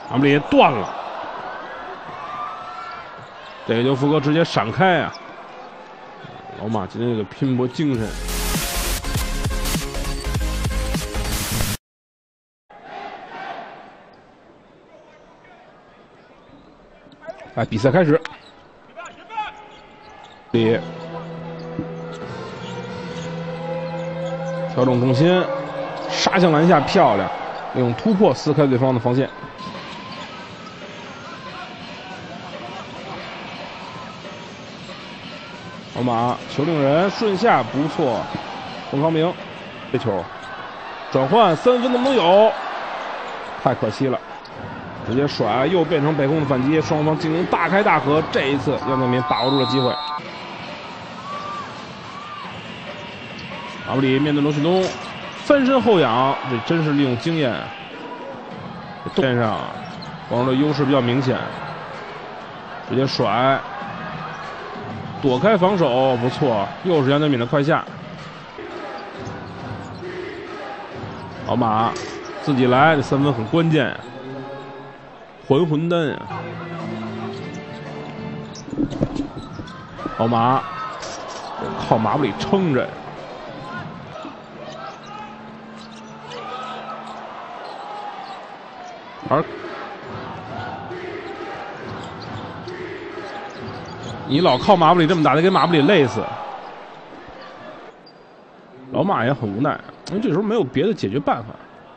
马布里断了，这个就福哥直接闪开啊！老马今天这个拼搏精神。来，比赛开始。里调整重心，杀向篮下，漂亮！利用突破撕开对方的防线。老马球令人顺下，不错。冯康明这球转换3分能不能有？太可惜了。直接甩，又变成北控的反击，双方进行大开大合。这一次，杨建民把握住了机会。马布里面对罗旭东，翻身后仰，这真是利用经验。线上，广州的优势比较明显，直接甩，躲开防守，不错，又是杨建敏的快下。老马自己来，这3分很关键。还魂丹呀！老马靠马布里撑着，而你老靠马布里这么打，得给马布里累死。老马也很无奈，因为这时候没有别的解决办法。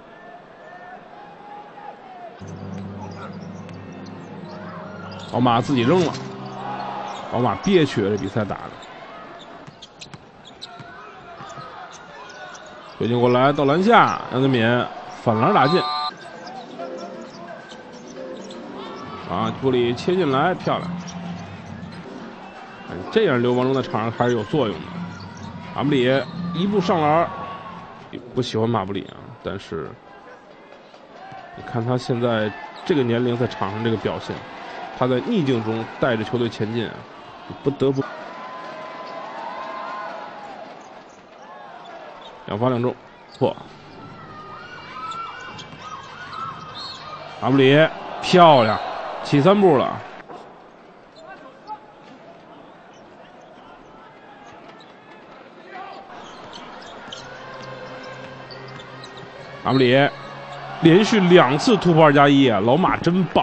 老马自己扔了，老马憋屈了，这比赛打的。推进过来到篮下，杨建敏反篮打进。啊，布里切进来，漂亮。这样刘邦中在场上还是有作用的。马布里一步上篮，不喜欢马布里啊，但是你看他现在这个年龄在场上这个表现。他在逆境中带着球队前进，不得不两罚2中，错。马布里漂亮，起3步了。马布里连续2次突破2+1啊，老马真棒。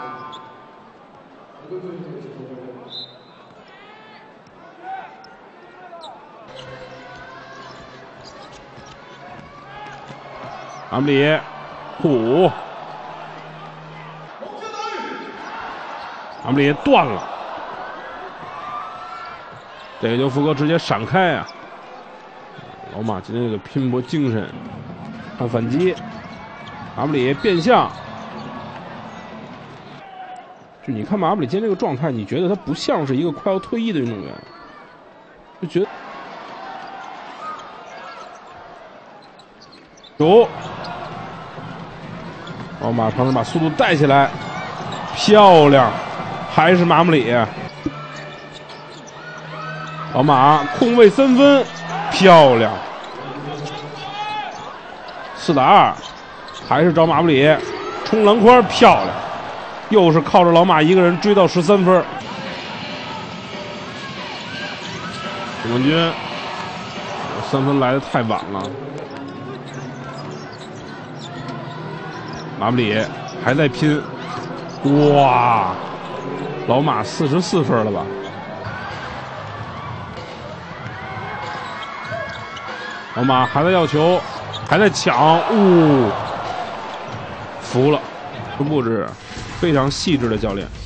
马布里，马布里断了，这个就福哥直接闪开啊！老马今天这个拼搏精神，看反击，马布里变向，就你看马布里今天这个状态，你觉得他不像是一个快要退役的运动员，就觉得有。老马尝试把速度带起来，漂亮，还是马布里。老马空位3分，漂亮。4打2，还是找马布里冲篮筐，漂亮。又是靠着老马一个人追到13分。总冠军3分来得太晚了。马布里还在拼，哇！老马44分了吧？老马还在要球，还在抢，服了！布置非常细致的教练。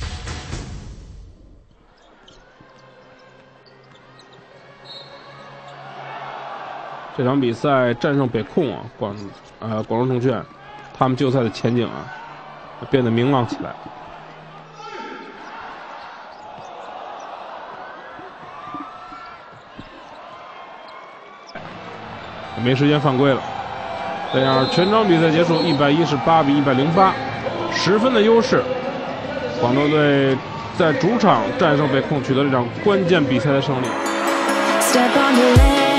这场比赛战胜北控啊，广州证券。他们季后赛的前景啊，变得明朗起来。没时间犯规了，这样全场比赛结束，118比108，10分的优势。广州队在主场战胜北控，取得这场关键比赛的胜利。